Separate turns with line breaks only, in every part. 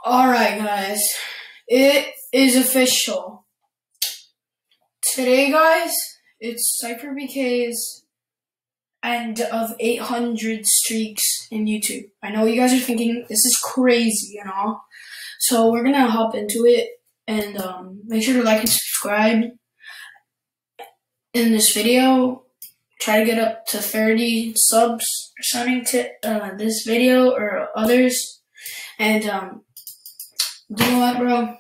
Alright guys, it is official. Today guys, it's SypherPK's end of 800 streaks in YouTube. I know you guys are thinking, this is crazy, So we're gonna hop into it and make sure to like and subscribe in this video. Try to get up to 30 subs or something to this video or others. And you know what, bro?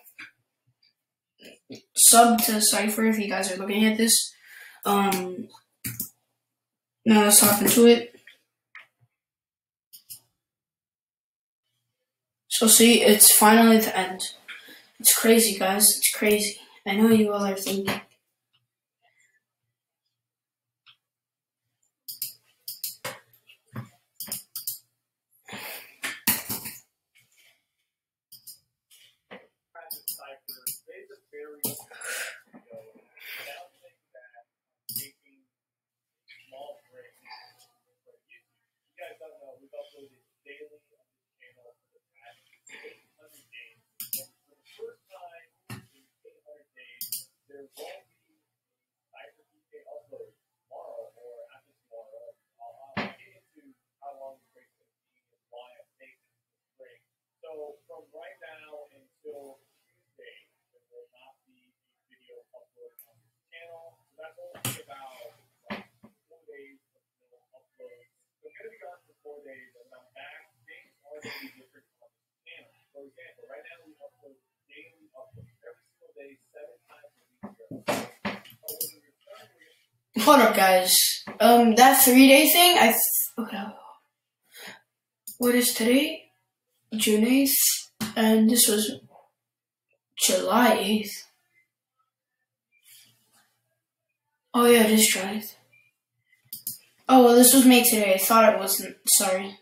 Sub to Cypher if you guys are looking at this. Now let's hop into it. So see, it's finally the end. It's crazy, guys. It's crazy. I know you all are thinking. Hold up, guys. That 3-day thing, okay. What is today? June 8th, and this was July 8th. Oh yeah, it is July 8th. Oh, well, this was made today. I thought it wasn't. Sorry.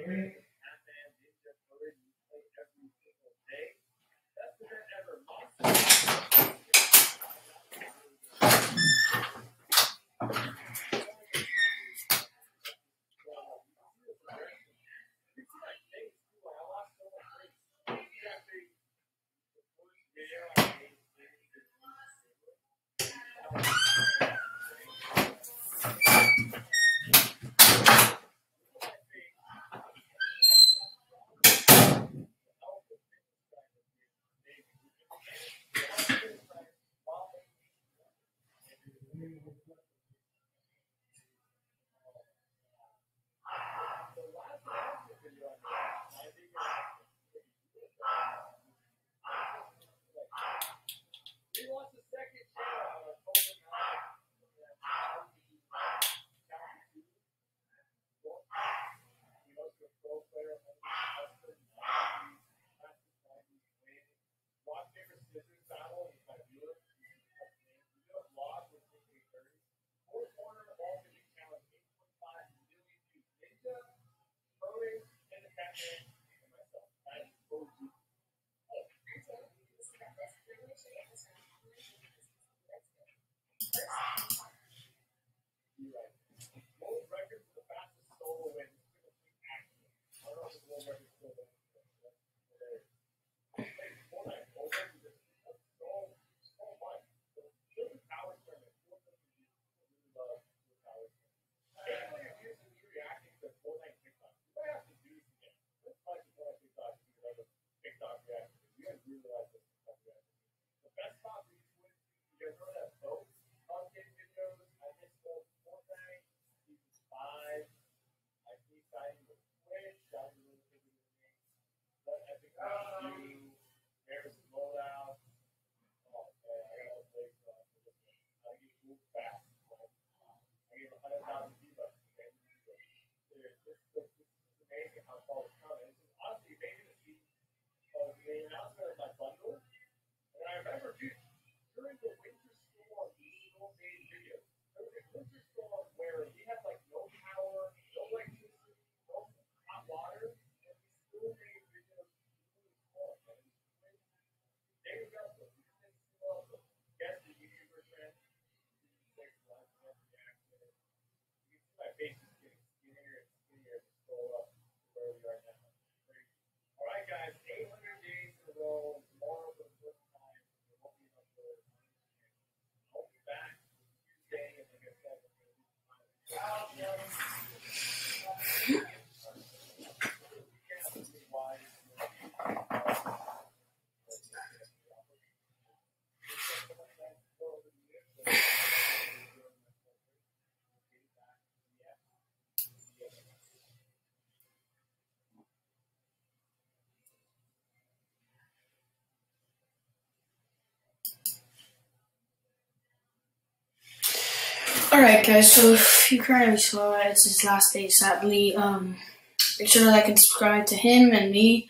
Alright guys, so if you currently saw it, it's his last day sadly. Make sure to like and subscribe to him and me.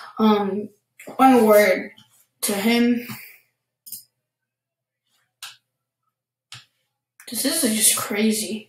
One word to him. This is just crazy.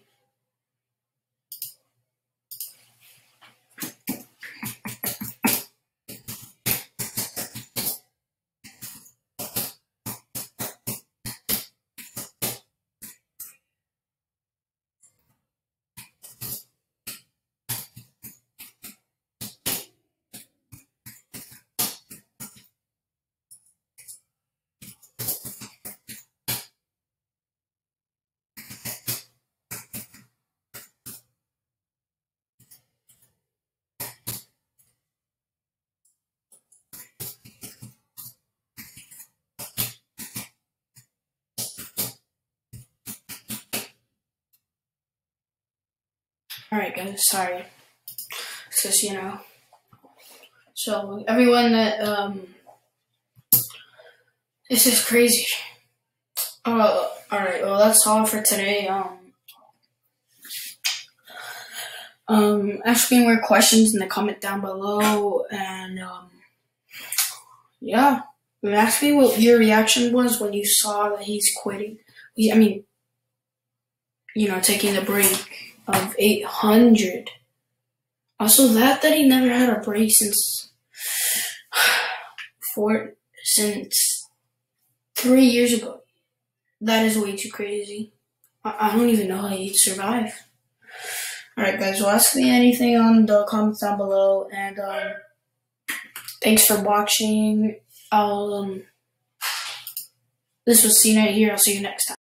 Alright guys, sorry. It's just, So everyone that this is crazy. Alright, well that's all for today. Ask me more questions in the comment down below, and yeah. Ask me what your reaction was when you saw that he's quitting. I mean, taking the break of 800. Also, that he never had a break since 3 years ago. That is way too crazy. I don't even know how he'd survive. Alright guys, well ask me anything on the comments down below, and thanks for watching. This was CNet here. I'll see you next time.